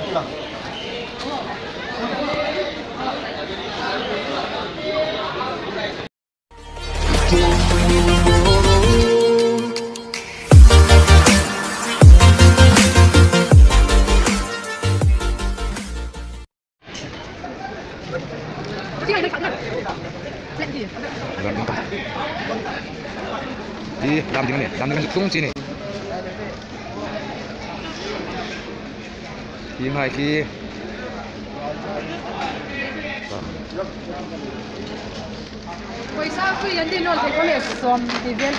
Đi làm gì này? Làm gì xuống chi này? Khi hai khi Quay sao khi đến đi nó thì có lẽ xóm thì viên.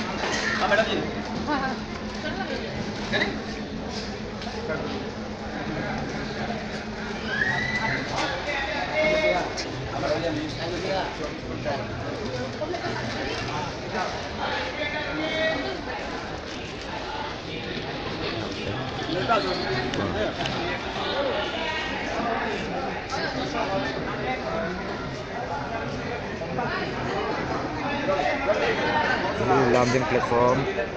làm trên platform.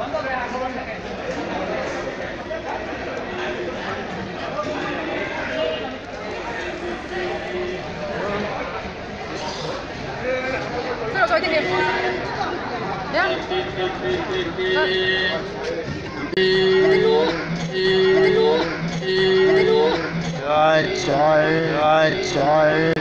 Rồi coi tiền điểm. Nhá. Trời.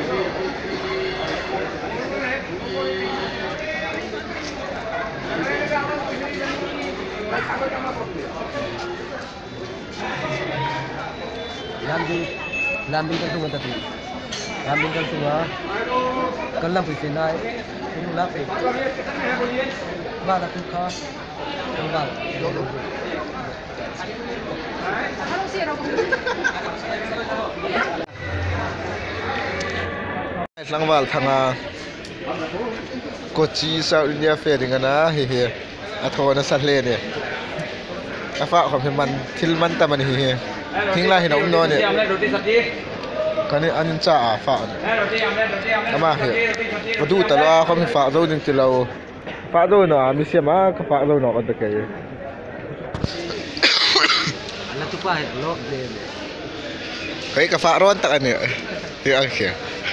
Lambing kan tunga tapi lambing kan tunga kalam pun senai ini lapi bala tu kha tunggal Langwal thanga Kochi South India Fair dingana he athona sahle ne afa khom man thilman taman he thingla hina umno ne kani an cha fa ama he padu talwa khom fa zo ning tilaw fa zo na mi sema ka fa zo no ka ke ala tu pa lo de kai ka fa ron tak ani he ang he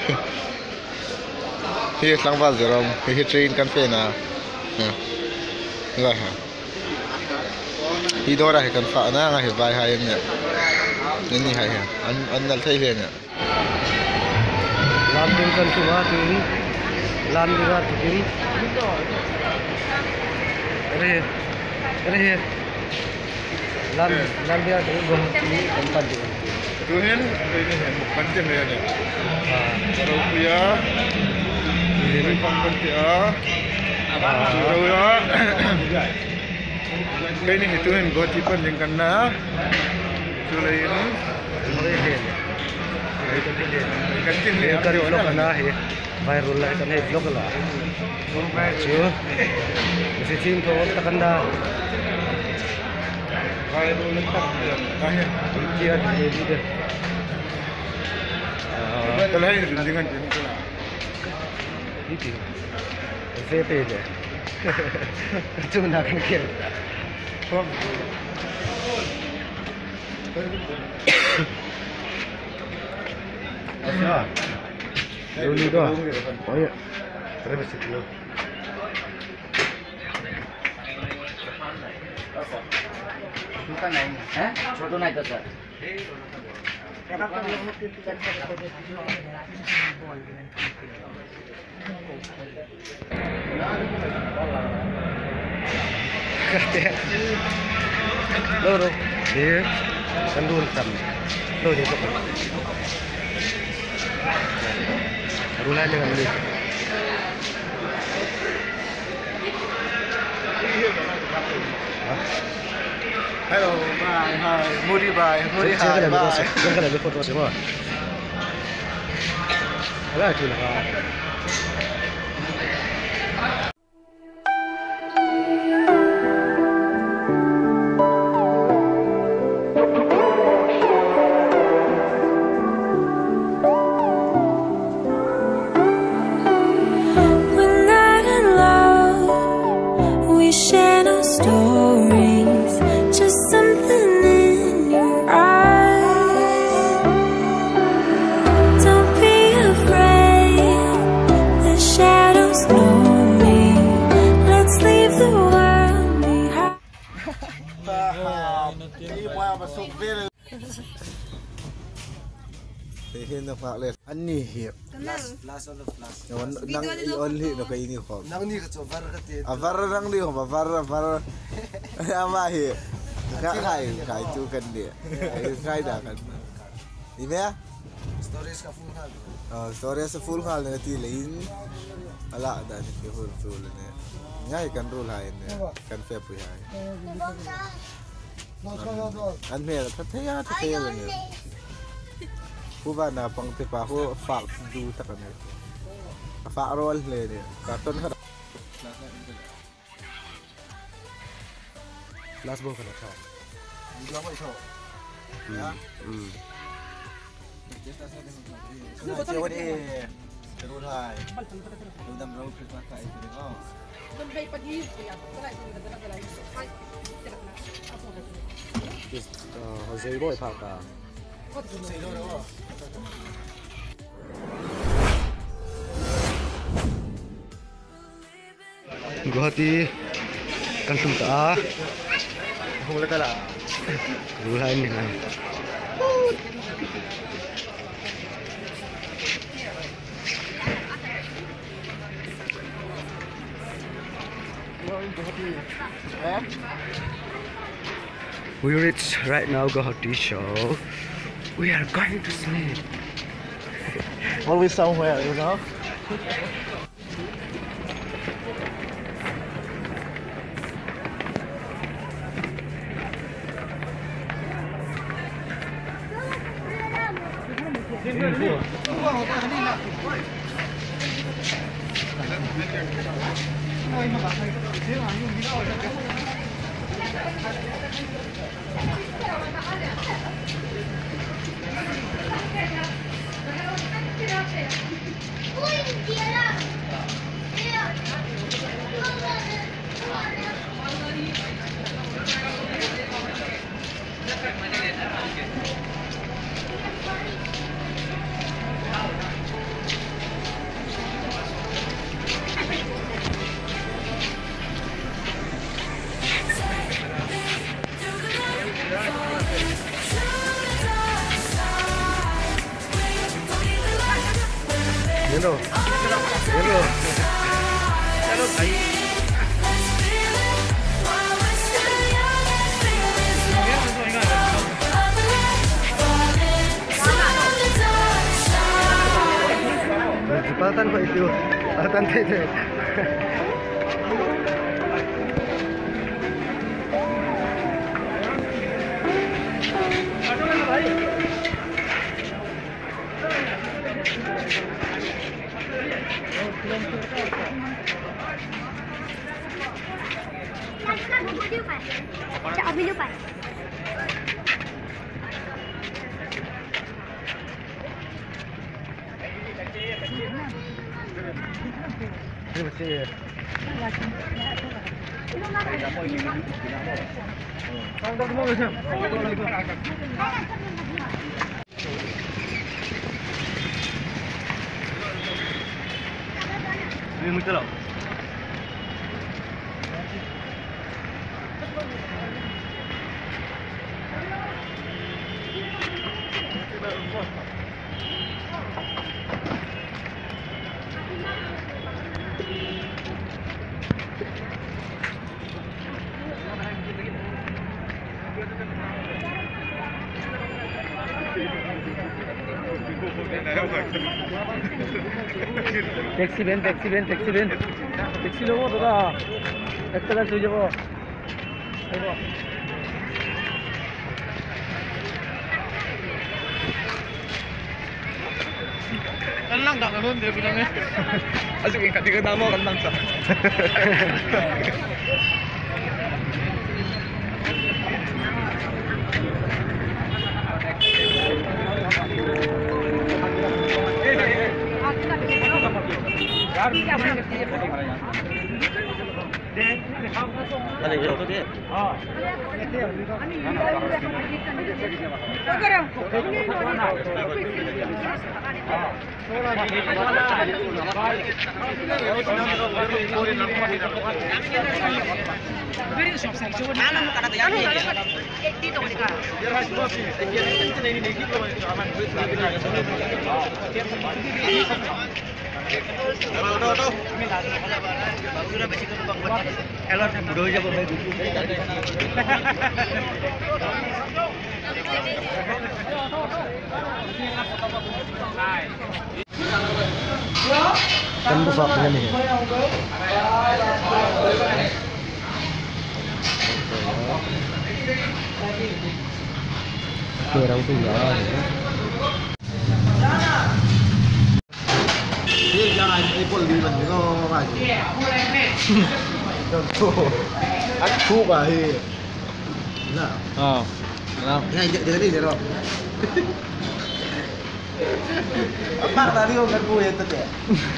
he langwal zerom he train kan fe na la ha hi dora he kan fa na nga he vai ha ne ni hai ha an nal thai he ne lambing kan tunga tiri lambing kan tiri re lambing kan tiri tempat dia Tuhan ini panjang ya ni. Rupiah, ini pangkatnya, rupiah. Ini Tuhan buat tipan yang kena, selain kantin ni kan vlog kana he viral la kan he vlog la chu mesti chin ko takanda viral letak kahnya. dia dia Kalau ini dengan jenis tu lah. itu VP dia tu nak kan Asya. Dulu dah. Oh ya. Terus sikit. Bukan naik, Foto naik tu sir. Loro. Dia sandul sam. Loro dia. Rula dengan dia. Hello, bye, hi, Moody bye, Moody hi, bye. Jangan ada foto semua. Ada tu lah. Hihin na faklet. Ani hip. Last on the flash. Nang i-only no kay ini ko. Nang ni ka so var ka tin. Avar nang di ko, var. Ama hi. Kai tu kan dia. Kai dah kan. Ini ya? Stories ka full hal. Story sa full hal na tilain. Ala da ni full ni. Ngai kan rule hai ni. Kan fair pu hai. An me tataya ni. Kuba na pang tipa ko fak du ta kan. Fak roll le ni. Karton ka. Last ball kana cha. Bilang ko ito. Ya. Cewa ni. Terus hai. Sudah berapa Christmas kai ini kau. Don bay pagi ya. Tara ko na dala dala. Hai. Tira na. Apo ka. Just Jose Boy Parka. Guwahati kansung ta. Mula kala. Ruhan ni na. We reach right now Guwahati show. We are going to sleep. Always somewhere, you know. Hello. Jepatan kok itu. Jepatan itu. Ini mesti. Ini mesti lah. Taxi van taxi लोगो दादा एक तरह से जाबो आइबो kanlang dak nun dia bilangnya asik ingkat tiga nama kanlang sah Ada jauh tu dia. Kan buka dengan ini. Orang tunggal. Dia jangan ipol di mana kau lagi. Contoh, aku bahir. Nah, Oh. Nah. ngajak dengan ini dong. Apa tadi kau kan gue itu ya?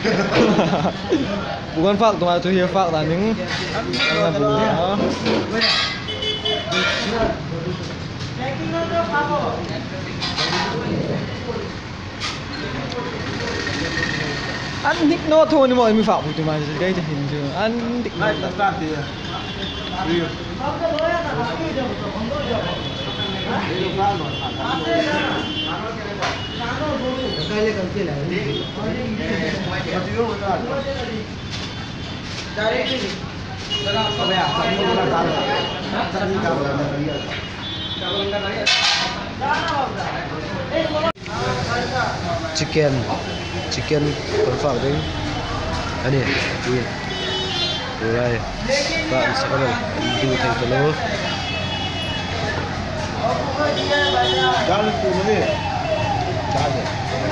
Bukan fakta, mà tôi hiểu fakta những là vụ đó. Anh thích nó thôi nhưng mọi người phạm của tụi mày đây thì hình chưa anh định Hai tak thì. Iya. Kaya kan sila. Mati dulu kan. Cari ini. Apa ya? Tadi kau chicken confirm đấy anh này đi rồi đây bạn sẽ bắt đầu đi thành phần lô Jangan tu ni. Jangan.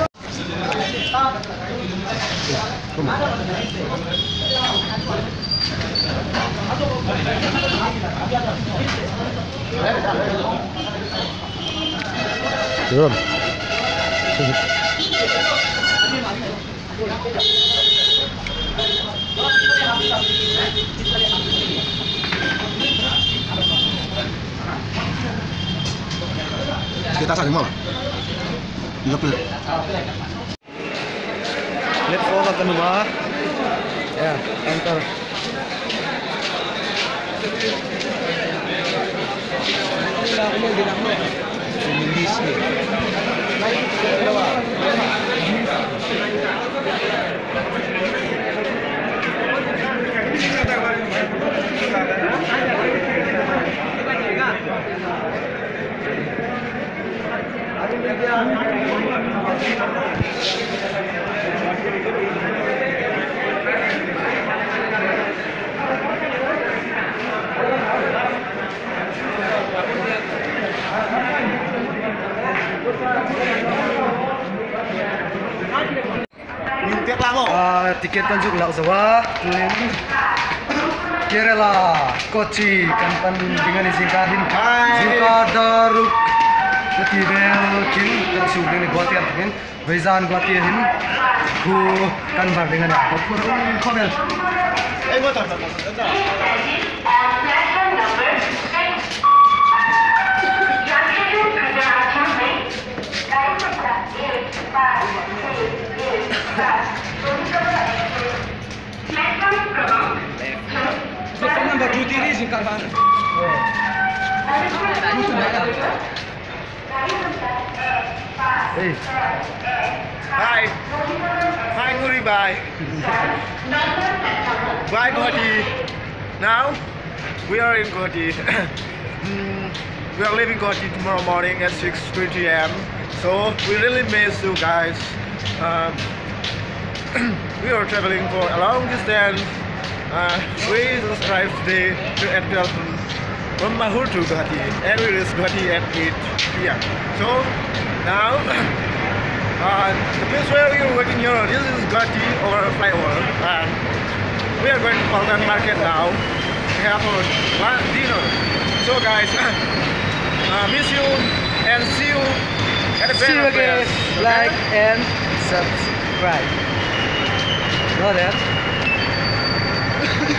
được Kita saling mau. 30. let's go ke rumah ya kantor Minta lama. tiket tunjuk lak Jawa Kerala Kochi Kampan dengan singkatin Jika Daruk Ketibel Kin Tersu dengan Guatian Kin Vezan Guatian Ku Kanbar dengan Komen Motor. Number 2 diri singkatan. Hey Hi. Hi Nuri bye. Bye Guwahati. Now we are in Guwahati. We are leaving Guwahati tomorrow morning at 6:20 a.m. So we really miss you guys. We are traveling for a long distance. We just arrived today at 12 from Mahur to Guwahati, and we reached Guwahati at 8 p.m. So now the place where we are working here, this is Guwahati over flyover. We are going to Paltan Market now to have our dinner. So guys, miss you and see you at the See you better again. place. Like and subscribe. Know that?